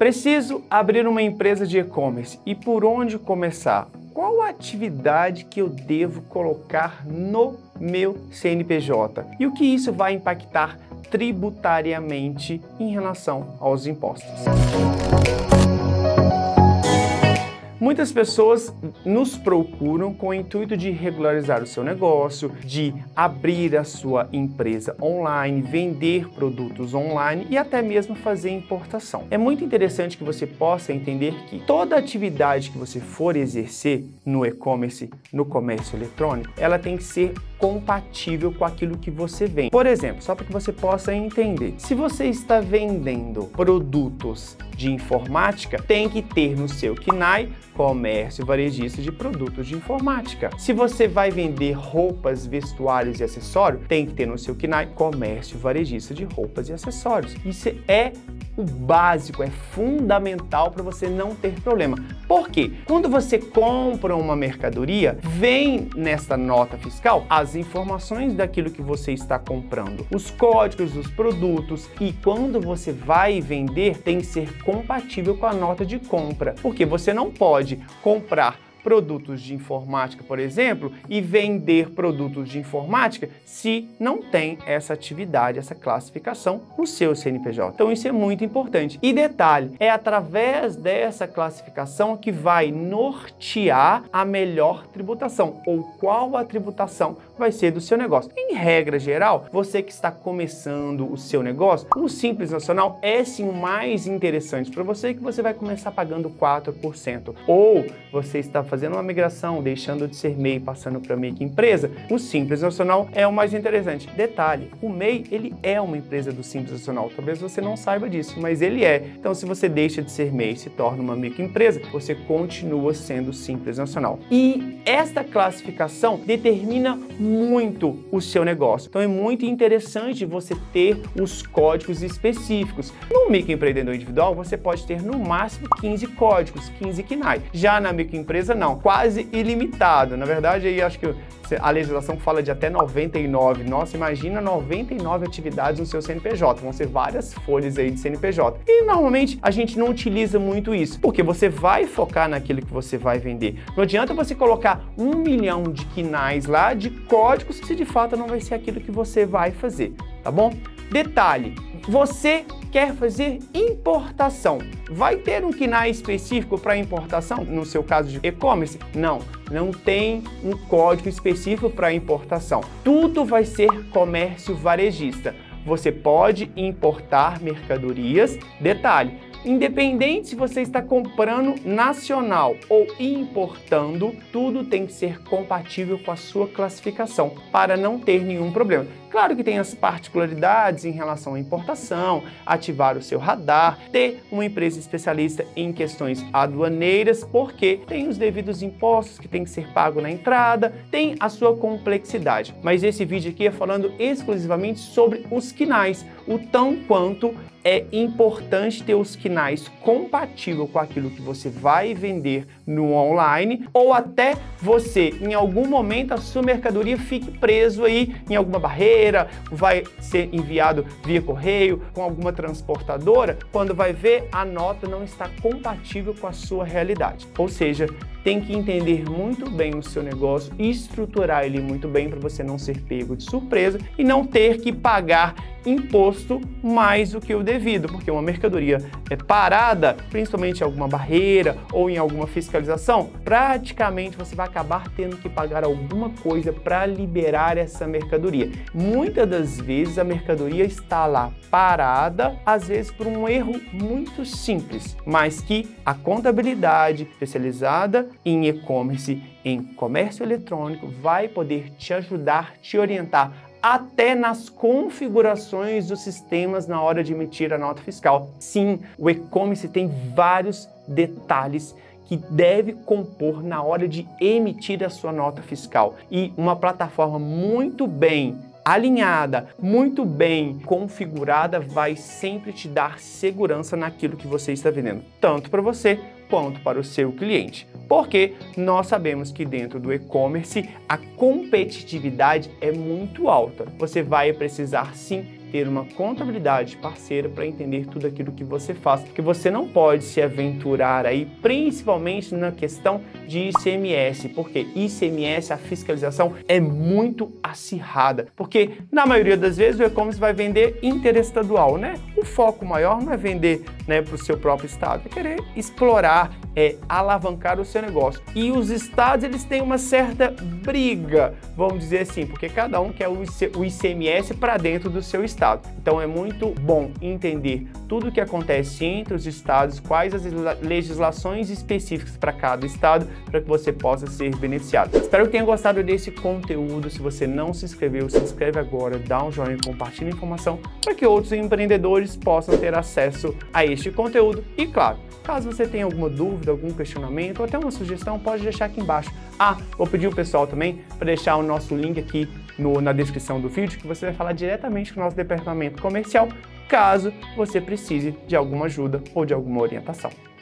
Preciso abrir uma empresa de e-commerce e por onde começar? Qual a atividade que eu devo colocar no meu CNPJ? E o que isso vai impactar tributariamente em relação aos impostos? Muitas pessoas nos procuram com o intuito de regularizar o seu negócio, de abrir a sua empresa online, vender produtos online e até mesmo fazer importação. É muito interessante que você possa entender que toda atividade que você for exercer no e-commerce, no comércio eletrônico, ela tem que ser compatível com aquilo que você vende. Por exemplo, só para que você possa entender, se você está vendendo produtos de informática, tem que ter no seu KNAI comércio varejista de produtos de informática. Se você vai vender roupas, vestuários e acessórios, tem que ter no seu KNAI comércio varejista de roupas e acessórios. Isso é o básico, é fundamental para você não ter problema. Por quê? Quando você compra uma mercadoria, vem nesta nota fiscal as informações daquilo que você está comprando, os códigos dos produtos, e quando você vai vender, tem que ser compatível com a nota de compra, porque você não pode comprar produtos de informática, por exemplo, e vender produtos de informática se não tem essa atividade, essa classificação no seu CNPJ. Então isso é muito importante. E detalhe, é através dessa classificação que vai nortear a melhor tributação, ou qual a tributação vai ser do seu negócio. Em regra geral, você que está começando o seu negócio, o Simples Nacional é sim o mais interessante para você, que você vai começar pagando 4%. Ou você está fazendo uma migração, deixando de ser MEI, passando para microempresa, o Simples Nacional é o mais interessante. Detalhe, o MEI, ele é uma empresa do Simples Nacional. Talvez você não saiba disso, mas ele é. Então, se você deixa de ser MEI e se torna uma microempresa, você continua sendo Simples Nacional. E esta classificação determina muito o seu negócio. Então, é muito interessante você ter os códigos específicos. No microempreendedor individual, você pode ter no máximo 15 códigos, 15 KNAI. Já na microempresa, não, quase ilimitado. Na verdade, aí acho que a legislação fala de até 99. Nossa, imagina 99 atividades no seu CNPJ. Vão ser várias folhas aí de CNPJ. E normalmente a gente não utiliza muito isso, porque você vai focar naquilo que você vai vender. Não adianta você colocar 1 milhão de KNAIs lá, de códigos, se de fato não vai ser aquilo que você vai fazer, tá bom? Detalhe, você quer fazer importação, vai ter um KNAI específico para importação? No seu caso de e-commerce? Não, não tem um código específico para importação. Tudo vai ser comércio varejista. Você pode importar mercadorias, detalhe, independente se você está comprando nacional ou importando, tudo tem que ser compatível com a sua classificação para não ter nenhum problema. Claro que tem as particularidades em relação à importação, ativar o seu radar, ter uma empresa especialista em questões aduaneiras, porque tem os devidos impostos que tem que ser pago na entrada, tem a sua complexidade. Mas esse vídeo aqui é falando exclusivamente sobre os KNAIs, o tão quanto é importante ter os KNAIs compatível com aquilo que você vai vender no online, ou até você, em algum momento, a sua mercadoria fique preso aí em alguma barreira, vai ser enviado via correio, com alguma transportadora, quando vai ver, a nota não está compatível com a sua realidade. Ou seja, tem que entender muito bem o seu negócio e estruturar ele muito bem para você não ser pego de surpresa e não ter que pagar imposto mais do que o devido, porque uma mercadoria é parada, principalmente em alguma barreira ou em alguma fiscalização, praticamente você vai acabar tendo que pagar alguma coisa para liberar essa mercadoria. Muitas das vezes a mercadoria está lá parada, às vezes por um erro muito simples, mas que a contabilidade especializada em e-commerce, em comércio eletrônico, vai poder te ajudar, te orientar até nas configurações dos sistemas na hora de emitir a nota fiscal. Sim, o e-commerce tem vários detalhes que deve compor na hora de emitir a sua nota fiscal. E uma plataforma muito bem alinhada, muito bem configurada, vai sempre te dar segurança naquilo que você está vendendo, tanto para você quanto para o seu cliente. Porque nós sabemos que dentro do e-commerce a competitividade é muito alta. Você vai precisar sim ter uma contabilidade parceira para entender tudo aquilo que você faz, porque você não pode se aventurar aí, principalmente na questão de ICMS, porque ICMS, a fiscalização é muito acirrada, porque na maioria das vezes o e-commerce vai vender interestadual, né? O foco maior não é vender, né, para o seu próprio estado, é querer explorar, alavancar o seu negócio. E os estados, eles têm uma certa briga, vamos dizer assim, porque cada um quer o ICMS para dentro do seu estado. Então é muito bom entender tudo o que acontece entre os estados, quais as legislações específicas para cada estado, para que você possa ser beneficiado. Espero que tenha gostado desse conteúdo. Se você não se inscreveu, se inscreve agora, dá um joinha, compartilha a informação para que outros empreendedores possam ter acesso a este conteúdo. E claro, caso você tenha alguma dúvida, algum questionamento ou até uma sugestão, pode deixar aqui embaixo. Vou pedir o pessoal também para deixar o nosso link aqui na descrição do vídeo, que você vai falar diretamente com o nosso departamento comercial, caso você precise de alguma ajuda ou de alguma orientação.